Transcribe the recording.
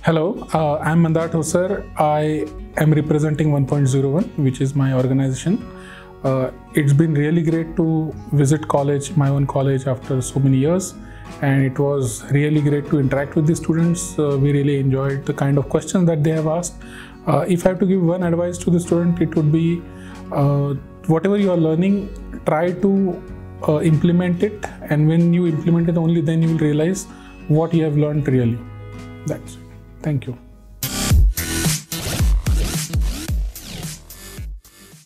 Hello, I'm Mandar Thosar. I am representing 1.01, which is my organization. It's been really great to visit college, my own college, after so many years, and it was really great to interact with the students. We really enjoyed the kind of questions that they have asked. If I have to give one advice to the student, it would be whatever you are learning, try to implement it, and when you implement it, only then you will realize what you have learned really. That's it. Thank you.